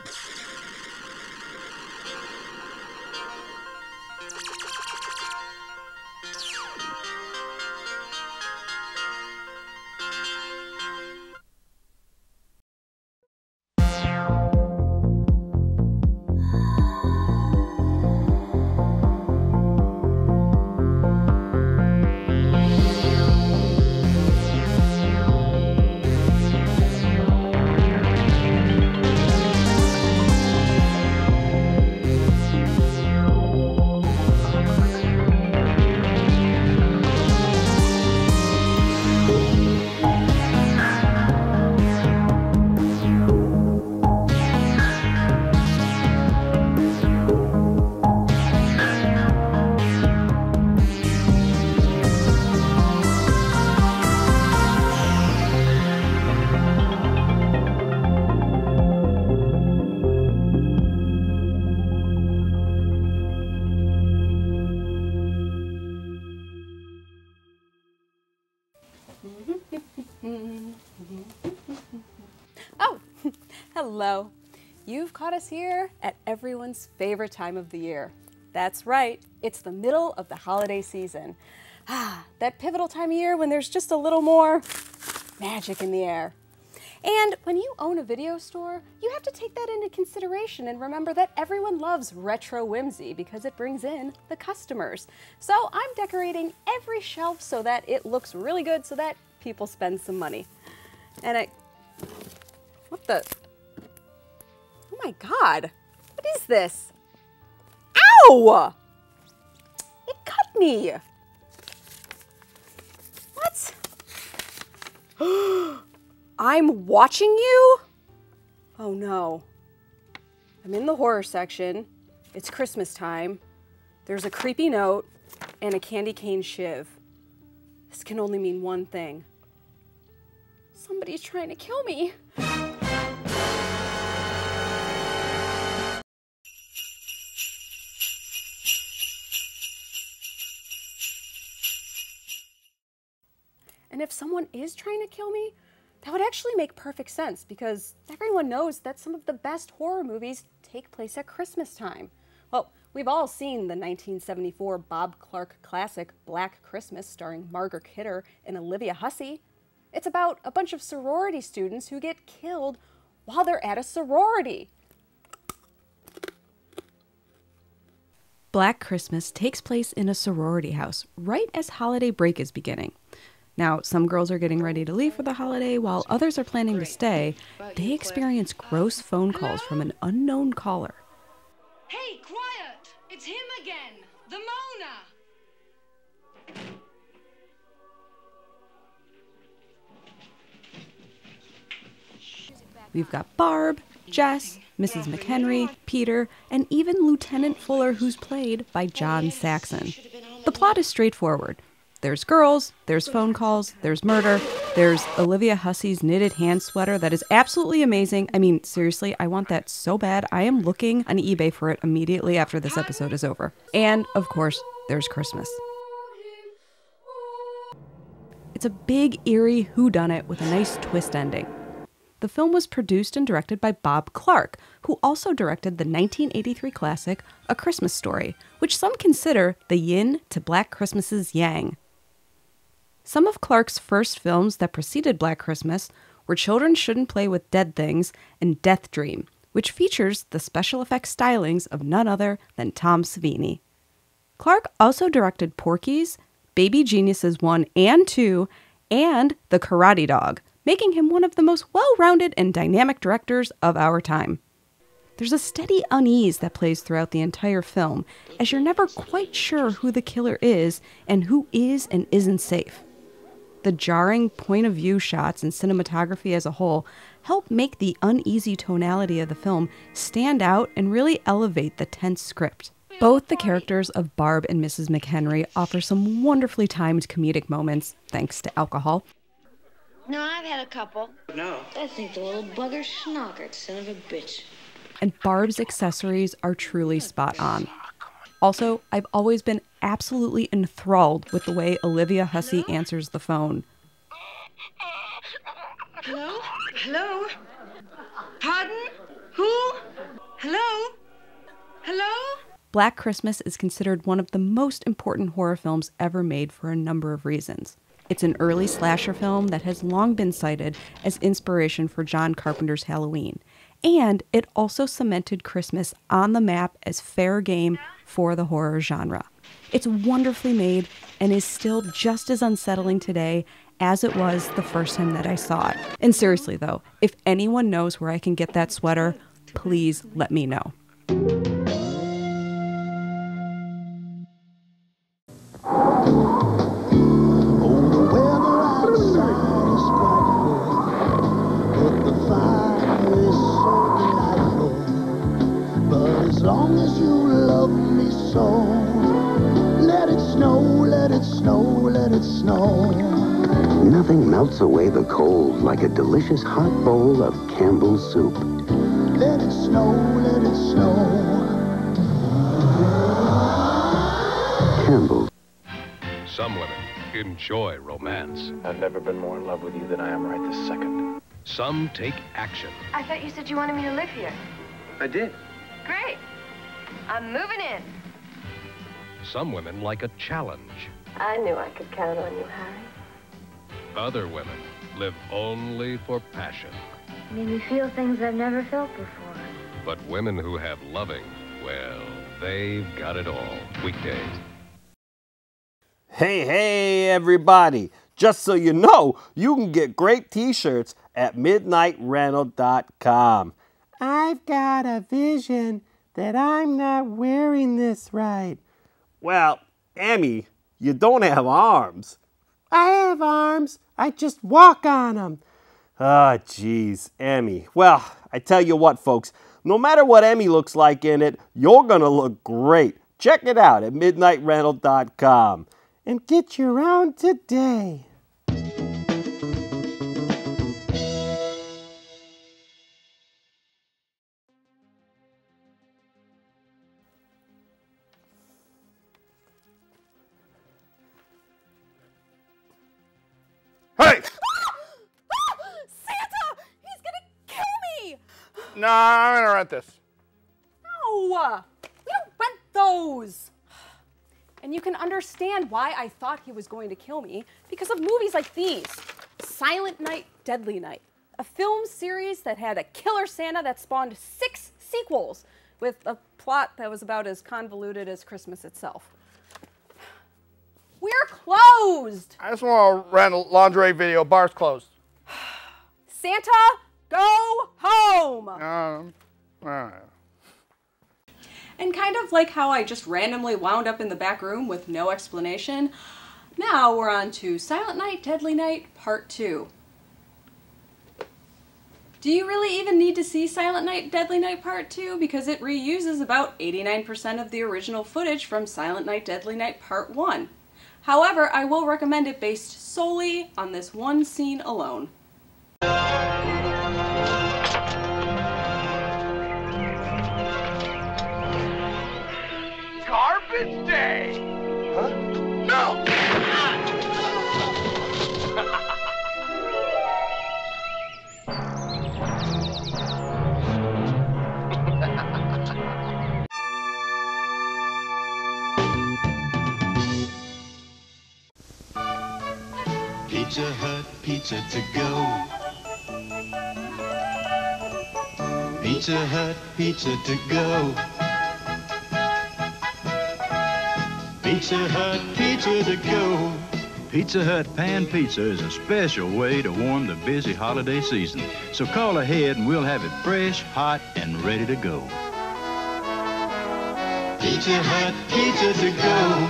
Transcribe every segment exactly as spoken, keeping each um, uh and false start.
Oh, hello. You've caught us here at everyone's favorite time of the year. That's right, it's the middle of the holiday season. Ah, that pivotal time of year when there's just a little more magic in the air. And when you own a video store, you have to take that into consideration and remember that everyone loves retro whimsy because it brings in the customers. So I'm decorating every shelf so that it looks really good so that people spend some money. And I, what the, oh my God, what is this? Ow! It cut me. What? I'm watching you? Oh no. I'm in the horror section. It's Christmas time. There's a creepy note and a candy cane shiv. This can only mean one thing. Somebody's trying to kill me. And if someone is trying to kill me, that would actually make perfect sense because everyone knows that some of the best horror movies take place at Christmas time. Well, we've all seen the nineteen seventy-four Bob Clark classic Black Christmas starring Margaret Kidder and Olivia Hussey. It's about a bunch of sorority students who get killed while they're at a sorority. Black Christmas takes place in a sorority house right as holiday break is beginning. Now, some girls are getting ready to leave for the holiday, while others are planning to stay. They experience gross phone calls from an unknown caller. Hey, quiet! It's him again! The Mona! We've got Barb, Jess, Missus McHenry, Peter, and even Lieutenant Fuller, who's played by John Saxon. The plot is straightforward. There's girls, there's phone calls, there's murder, there's Olivia Hussey's knitted hand sweater that is absolutely amazing. I mean, seriously, I want that so bad. I am looking on eBay for it immediately after this episode is over. And, of course, there's Christmas. It's a big, eerie whodunit with a nice twist ending. The film was produced and directed by Bob Clark, who also directed the nineteen eighty-three classic A Christmas Story, which some consider the yin to Black Christmas's yang. Some of Clark's first films that preceded Black Christmas were Children Shouldn't Play with Dead Things and Death Dream, which features the special effects stylings of none other than Tom Savini. Clark also directed Porky's, Baby Geniuses one and two, and The Karate Dog, making him one of the most well-rounded and dynamic directors of our time. There's a steady unease that plays throughout the entire film, as you're never quite sure who the killer is and who is and isn't safe. The jarring point-of-view shots and cinematography as a whole help make the uneasy tonality of the film stand out and really elevate the tense script. Both the characters of Barb and Missus McHenry offer some wonderfully timed comedic moments, thanks to alcohol. No, I've had a couple. No. I think the little bugger schnockered, son of a bitch. And Barb's accessories are truly spot on. Also, I've always been absolutely enthralled with the way Olivia Hussey Hello? answers the phone. Hello? Hello? Pardon? Who? Hello? Hello? Black Christmas is considered one of the most important horror films ever made for a number of reasons. It's an early slasher film that has long been cited as inspiration for John Carpenter's Halloween. And it also cemented Christmas on the map as fair game for the horror genre. It's wonderfully made and is still just as unsettling today as it was the first time that I saw it. And seriously though, if anyone knows where I can get that sweater, please let me know. Nothing melts away the cold like a delicious hot bowl of Campbell's soup. Let it snow, let it snow. Campbell's. Some women enjoy romance. I've never been more in love with you than I am right this second. Some take action. I thought you said you wanted me to live here. I did. Great. I'm moving in. Some women like a challenge. I knew I could count on you, Harry. Other women live only for passion. Made me feel things I've never felt before. But women who have loving, well, they've got it all. Weekdays. Hey, hey, everybody. Just so you know, you can get great t-shirts at midnight rental dot com. I've got a vision that I'm not wearing this right. Well, Emmy, you don't have arms. I have arms. I just walk on them. Ah, geez, Emmy. Well, I tell you what, folks. No matter what Emmy looks like in it, you're going to look great. Check it out at midnight rental dot com. And get your own today. Hey! Santa! He's gonna kill me! No, I'm gonna rent this. No! We don't rent those! And you can understand why I thought he was going to kill me because of movies like these. Silent Night, Deadly Night. A film series that had a killer Santa that spawned six sequels with a plot that was about as convoluted as Christmas itself. We're closed! I just want to rent a lingerie video. Bar's closed. Santa, go home! Um, all right. And kind of like how I just randomly wound up in the back room with no explanation, now we're on to Silent Night, Deadly Night, Part two. Do you really even need to see Silent Night, Deadly Night Part two? Because it reuses about eighty-nine percent of the original footage from Silent Night, Deadly Night Part one. However, I will recommend it based solely on this one scene alone. Garbage day! Huh? No! Pizza Hut, pizza to go. Pizza Hut, pizza to go. Pizza Hut, pizza to go. Pizza Hut Pan Pizza is a special way to warm the busy holiday season. So call ahead and we'll have it fresh, hot, and ready to go. Pizza Hut, pizza to go.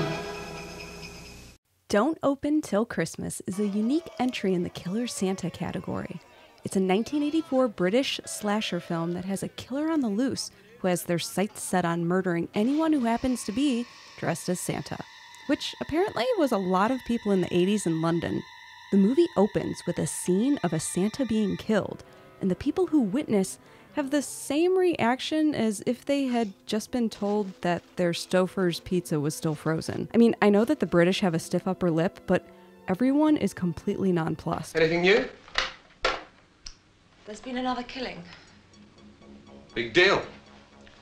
Don't Open Till Christmas is a unique entry in the Killer Santa category. It's a nineteen eighty-four British slasher film that has a killer on the loose who has their sights set on murdering anyone who happens to be dressed as Santa, which apparently was a lot of people in the eighties in London. The movie opens with a scene of a Santa being killed, and the people who witness have the same reaction as if they had just been told that their Stouffer's pizza was still frozen. I mean, I know that the British have a stiff upper lip, but everyone is completely nonplussed. Anything new? There's been another killing. Big deal.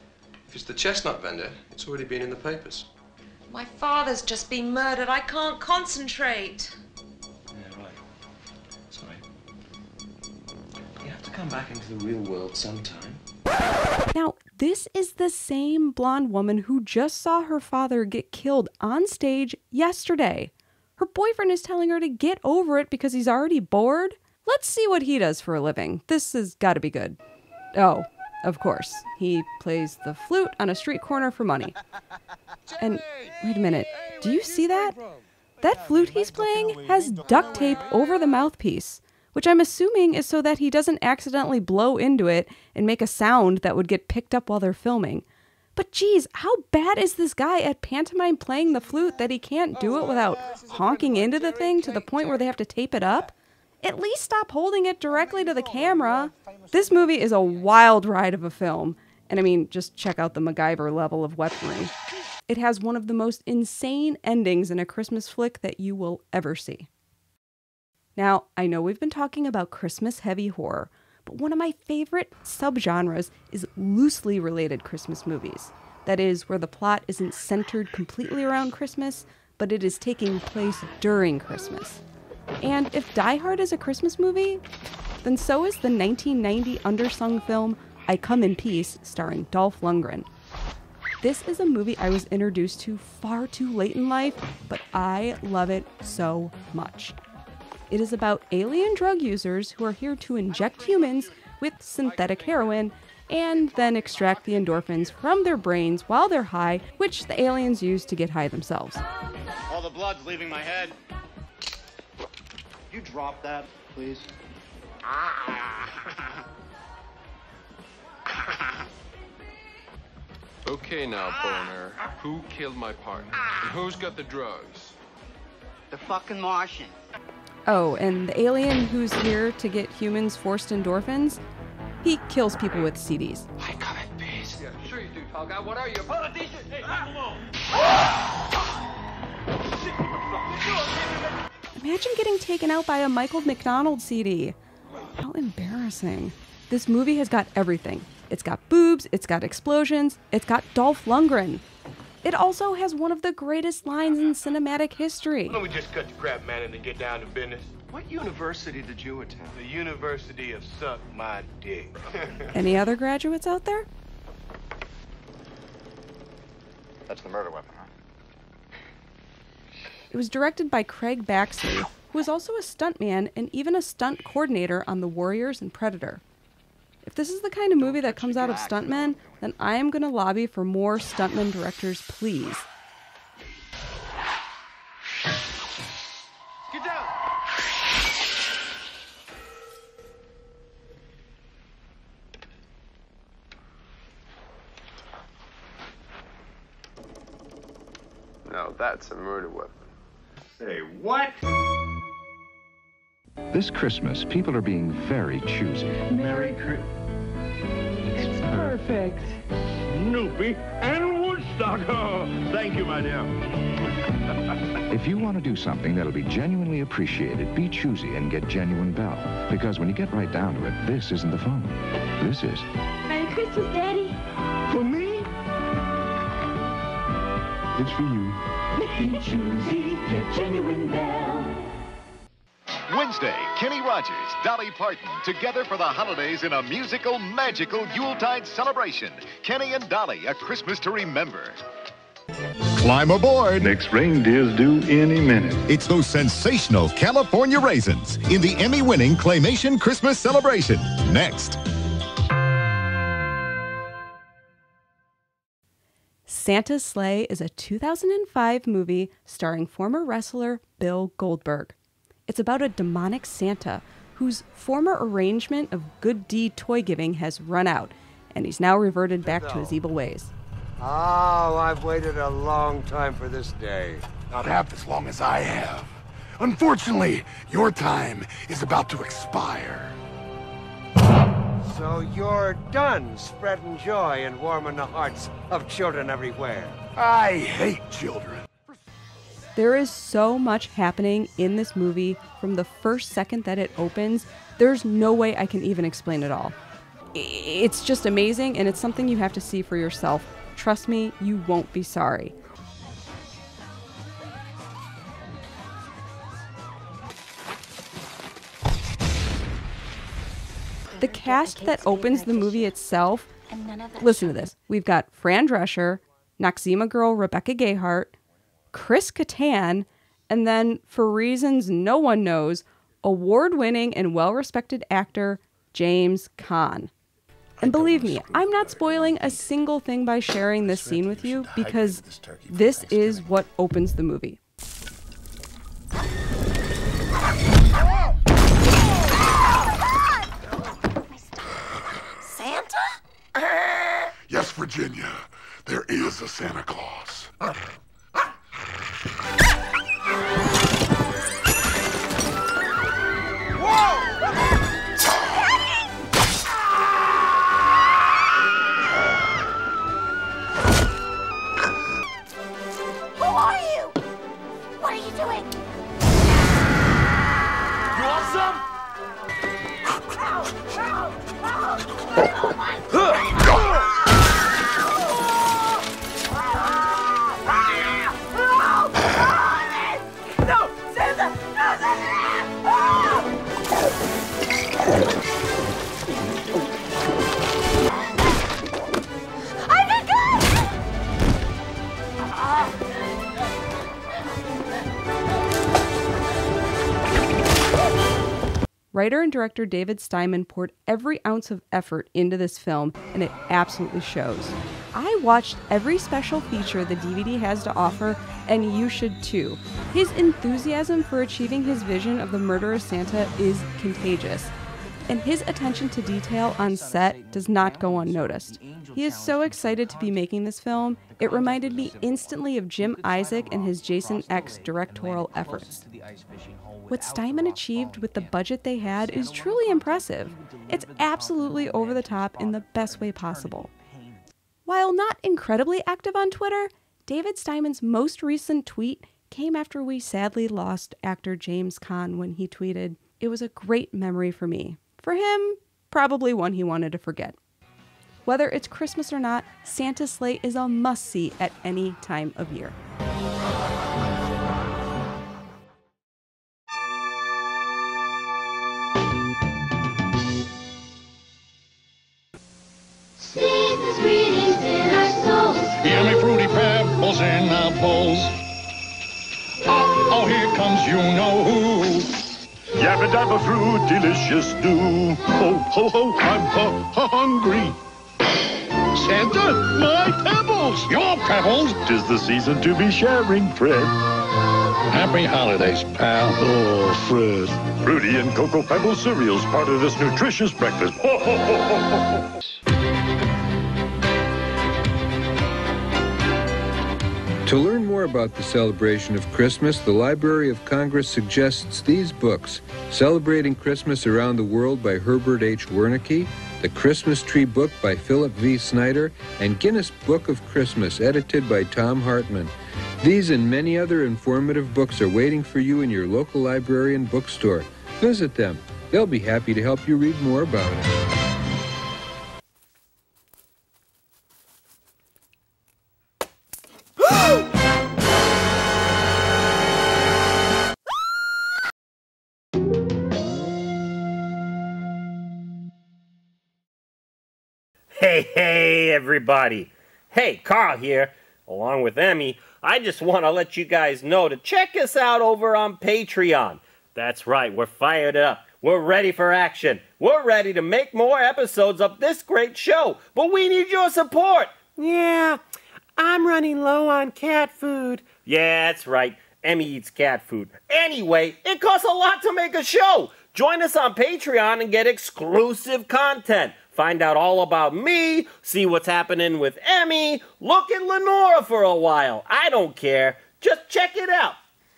If it's the chestnut vendor, it's already been in the papers. My father's just been murdered. I can't concentrate. Yeah, right. Sorry. You have to come back into the real world sometime. Now, this is the same blonde woman who just saw her father get killed on stage yesterday. Her boyfriend is telling her to get over it because he's already bored. Let's see what he does for a living. This has got to be good. Oh, of course. He plays the flute on a street corner for money. And wait a minute. Do you see that? That flute he's playing has duct tape over the mouthpiece, which I'm assuming is so that he doesn't accidentally blow into it and make a sound that would get picked up while they're filming. But geez, how bad is this guy at pantomime playing the flute that he can't do it without honking into the thing to the point where they have to tape it up? At least stop holding it directly to the camera. This movie is a wild ride of a film. And I mean, just check out the MacGyver level of weaponry. It has one of the most insane endings in a Christmas flick that you will ever see. Now, I know we've been talking about Christmas-heavy horror, but one of my favorite subgenres is loosely related Christmas movies. That is, where the plot isn't centered completely around Christmas, but it is taking place during Christmas. And if Die Hard is a Christmas movie, then so is the nineteen ninety undersung film I Come in Peace, starring Dolph Lundgren. This is a movie I was introduced to far too late in life, but I love it so much. It is about alien drug users who are here to inject humans with synthetic heroin and then extract the endorphins from their brains while they're high, which the aliens use to get high themselves. All the blood's leaving my head. You drop that, please. Okay now, Boner. Who killed my partner? And who's got the drugs? The fucking Martian. Oh, and the alien who's here to get humans forced endorphins, he kills people with C Ds. I come in peace. Yeah, sure you do, tall guy. What are you, a politician? Hey, leave alone. Imagine getting taken out by a Michael McDonald C D. How embarrassing. This movie has got everything. It's got boobs, it's got explosions, it's got Dolph Lundgren. It also has one of the greatest lines in cinematic history. Why don't we just cut the crap, man, and get down to business? What university did you attend? The University of Suck My Dick. Any other graduates out there? That's the murder weapon, huh? It was directed by Craig Baxley, who was also a stuntman and even a stunt coordinator on The Warriors and Predator. If this is the kind of movie that comes out of stuntmen, then I am going to lobby for more stuntman directors, please. Get down! Now that's a murder weapon. Say what? This Christmas, people are being very choosy. Merry Christmas. It's perfect. Snoopy and Woodstock. Oh, thank you, my dear. If you want to do something that'll be genuinely appreciated, be choosy and get Genuine Bell. Because when you get right down to it, this isn't the phone. This is. Merry Christmas, Daddy. For me? It's for you. Be choosy, get Genuine Bell. Wednesday, Kenny Rogers, Dolly Parton, together for the holidays in a musical, magical Yuletide celebration. Kenny and Dolly, a Christmas to remember. Climb aboard. Next reindeer's due any minute. It's those sensational California raisins in the Emmy-winning Claymation Christmas celebration. Next. Santa's Sleigh is a two thousand five movie starring former wrestler Bill Goldberg. It's about a demonic Santa whose former arrangement of good deed toy giving has run out, and he's now reverted back to his evil ways. Oh, I've waited a long time for this day. Not half as long as I have. Unfortunately, your time is about to expire. So you're done spreading joy and warming the hearts of children everywhere. I hate children. There is so much happening in this movie from the first second that it opens. There's no way I can even explain it all. It's just amazing, and it's something you have to see for yourself. Trust me, you won't be sorry. The cast that opens the movie itself, listen to this. We've got Fran Drescher, Noxzema girl Rebecca Gayheart, Chris Kattan, and then, for reasons no one knows, award-winning and well-respected actor James Caan. And believe me, I'm not spoiling a single thing by sharing this scene with you because this is what opens the movie. Santa? Yes, Virginia. There is a Santa Claus. Who are you? What are you doing? You want some? No, Santa! No, I can Writer and director David Steinman poured every ounce of effort into this film, and it absolutely shows. I watched every special feature the D V D has to offer, and you should too. His enthusiasm for achieving his vision of the murderous Santa is contagious, and his attention to detail on set does not go unnoticed. He is so excited to be making this film, it reminded me instantly of Jim Isaac and his Jason X directorial efforts. What Steinman achieved with the budget they had is truly impressive. It's absolutely over the top in the best way possible. While not incredibly active on Twitter, David Steinman's most recent tweet came after we sadly lost actor James Caan when he tweeted, "It was a great memory for me." For him, probably one he wanted to forget. Whether it's Christmas or not, Santa's Sleigh is a must-see at any time of year. Season's greetings in our souls. Yummy fruity pebbles in our bowls. Oh, oh, here comes you know who. Yabba dabba fruit, delicious do. Ho, ho, ho, I'm hu- hu- hungry. Santa, my pebbles! Your pebbles! 'Tis the season to be sharing, Fred. Happy holidays, pal. Oh, Fred. Fruity and Cocoa Pebble cereals, part of this nutritious breakfast. Ho, ho, ho, ho, ho. To learn more about the celebration of Christmas, the Library of Congress suggests these books: Celebrating Christmas Around the World by Herbert H. Wernicke, The Christmas Tree Book by Philip V. Snyder, and Guinness Book of Christmas, edited by Tom Hartman. These and many other informative books are waiting for you in your local library and bookstore. Visit them. They'll be happy to help you read more about it. Hey, hey, everybody. Hey, Carl here, along with Emmy. I just want to let you guys know to check us out over on Patreon. That's right, we're fired up. We're ready for action. We're ready to make more episodes of this great show, but we need your support. Yeah, I'm running low on cat food. Yeah, that's right. Emmy eats cat food. Anyway, it costs a lot to make a show. Join us on Patreon and get exclusive content. Find out all about me, see what's happening with Emmy, look at Lenora for a while. I don't care. Just check it out.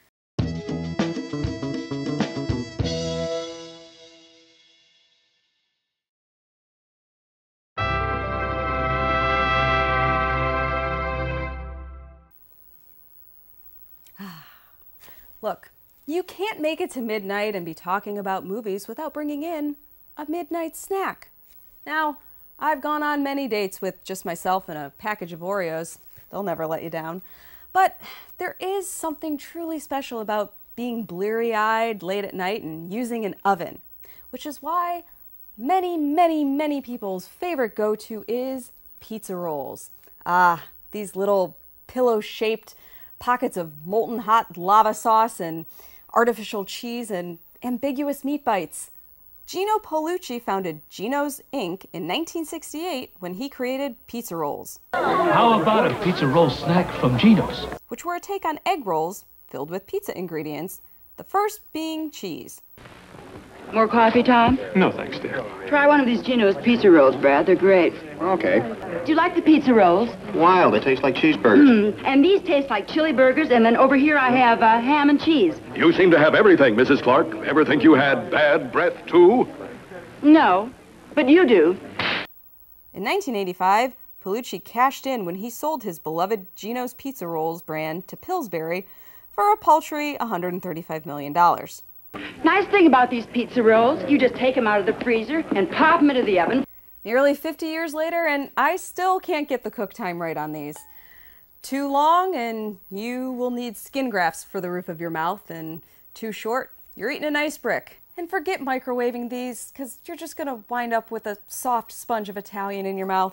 Look, you can't make it to midnight and be talking about movies without bringing in a midnight snack. Now, I've gone on many dates with just myself and a package of Oreos. They'll never let you down. But there is something truly special about being bleary-eyed late at night and using an oven, which is why many, many, many people's favorite go-to is pizza rolls. Ah, these little pillow-shaped pockets of molten hot lava sauce and artificial cheese and ambiguous meat bites. Gino Paolucci founded Gino's Incorporated in nineteen sixty-eight when he created pizza rolls. How about a pizza roll snack from Gino's? Which were a take on egg rolls filled with pizza ingredients, the first being cheese. More coffee, Tom? No, thanks, dear. Try one of these Gino's pizza rolls, Brad. They're great. Okay. Do you like the pizza rolls? Wild. They taste like cheeseburgers. Mm, and these taste like chili burgers, and then over here I have uh, ham and cheese. You seem to have everything, Missus Clark. Ever think you had bad breath, too? No, but you do. In nineteen eighty-five, Paolucci cashed in when he sold his beloved Gino's Pizza Rolls brand to Pillsbury for a paltry one hundred thirty-five million dollars. Nice thing about these pizza rolls, you just take them out of the freezer and pop them into the oven. Nearly fifty years later, and I still can't get the cook time right on these. Too long, and you will need skin grafts for the roof of your mouth, and too short, you're eating an ice brick. And forget microwaving these, because you're just going to wind up with a soft sponge of Italian in your mouth.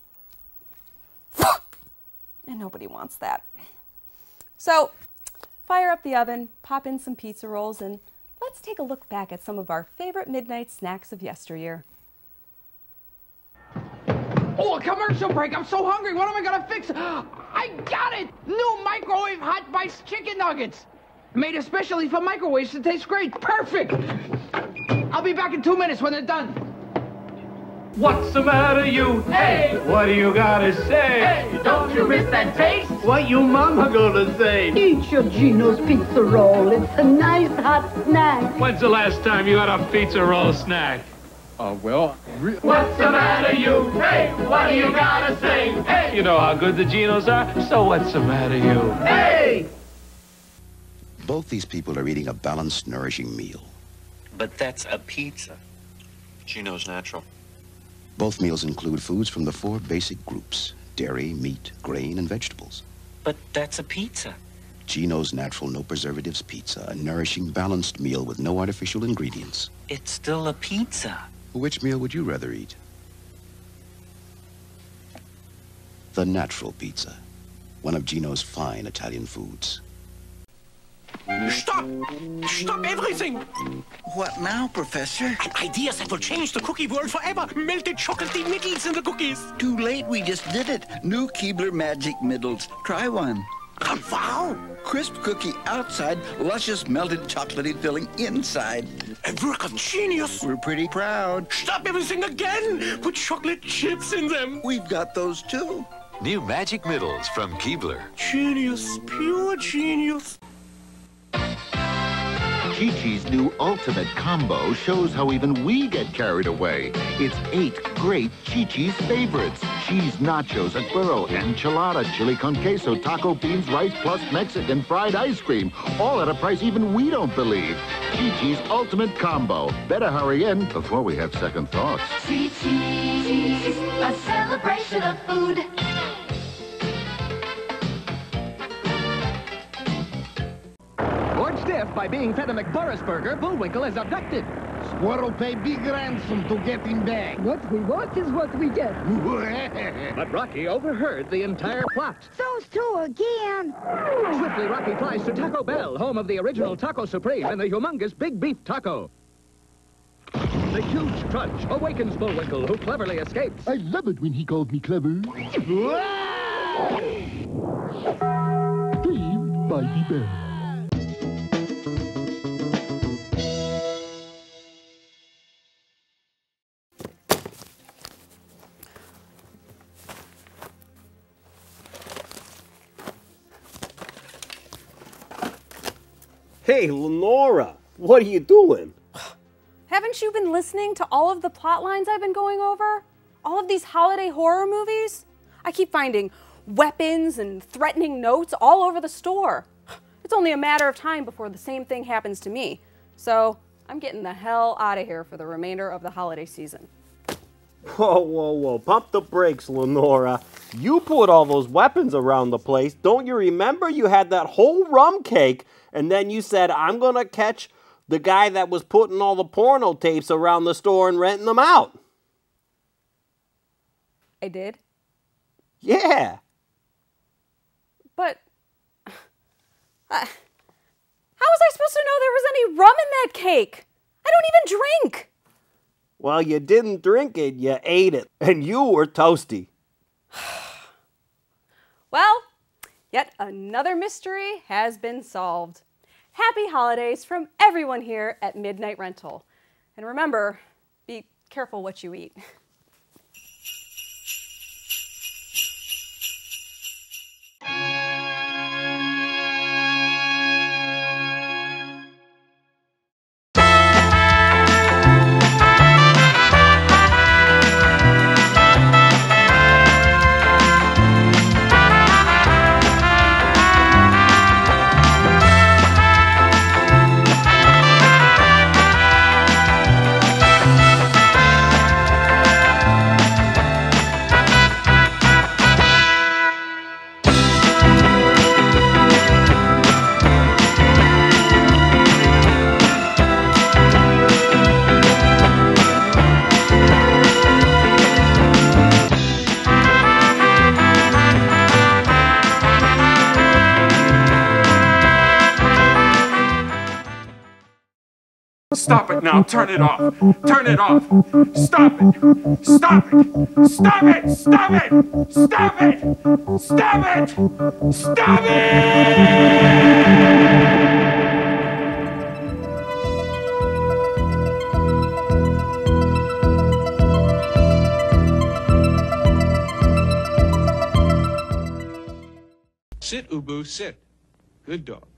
And nobody wants that. So, fire up the oven, pop in some pizza rolls, and let's take a look back at some of our favorite midnight snacks of yesteryear. Oh, a commercial break. I'm so hungry. What am I going to fix? I got it. New microwave hot bites chicken nuggets. Made especially for microwaves to taste great. Perfect. I'll be back in two minutes when they're done. What's the matter, you? Hey! What do you gotta say? Hey, don't you miss that taste? What you mama gonna say? Eat your Gino's pizza roll. It's a nice hot snack. When's the last time you had a pizza roll snack? Uh, well... What's the matter, you? Hey! What do you gotta say? Hey! You know how good the Ginos are, so what's the matter, you? Hey! Both these people are eating a balanced, nourishing meal. But that's a pizza. Gino's natural. Both meals include foods from the four basic groups: dairy, meat, grain, and vegetables. But that's a pizza. Gino's Natural No Preservatives Pizza, a nourishing, balanced meal with no artificial ingredients. It's still a pizza. Which meal would you rather eat? The Natural Pizza, one of Gino's fine Italian foods. Stop! Stop everything! What now, Professor? An idea that will change the cookie world forever. Melted chocolatey middles in the cookies. Too late, we just did it. New Keebler Magic Middles. Try one. Oh, wow! Crisp cookie outside, luscious melted chocolatey filling inside. A work of genius! We're pretty proud. Stop everything again! Put chocolate chips in them! We've got those too. New Magic Middles from Keebler. Genius. Pure genius. Chi-Chi's new Ultimate Combo shows how even we get carried away. It's eight great Chi-Chi's favorites. Cheese nachos at Burro, enchilada, chili con queso, taco beans, rice plus Mexican fried ice cream. All at a price even we don't believe. Chi-Chi's Ultimate Combo. Better hurry in before we have second thoughts. Chi-Chi's, a celebration of food. Bored stiff by being fed a McBorris burger, Bullwinkle is abducted. Squirrel pay big ransom to get him back. What we want is what we get. But Rocky overheard the entire plot. Those two again. Swiftly, Rocky flies to Taco Bell, home of the original Taco Supreme and the humongous Big Beef Taco. The huge crunch awakens Bullwinkle, who cleverly escapes. I love it when he called me clever. Saved by the bell. Hey, Lenora, what are you doing? Haven't you been listening to all of the plot lines I've been going over? All of these holiday horror movies? I keep finding weapons and threatening notes all over the store. It's only a matter of time before the same thing happens to me. So I'm getting the hell out of here for the remainder of the holiday season. Whoa, whoa, whoa. Pump the brakes, Lenora. You put all those weapons around the place. Don't you remember you had that whole rum cake, and then you said, I'm going to catch the guy that was putting all the porno tapes around the store and renting them out. I did? Yeah. But uh, how was I supposed to know there was any rum in that cake? I don't even drink. Well, you didn't drink it, you ate it, and you were toasty. Well, yet another mystery has been solved. Happy holidays from everyone here at Midnight Rental. And remember, be careful what you eat. Stop it now. Turn it off. Turn it off. Stop it. Stop it. Stop it. Stop it. Stop it. Stop it. Stop it. Sit, Ubu, sit. Good dog.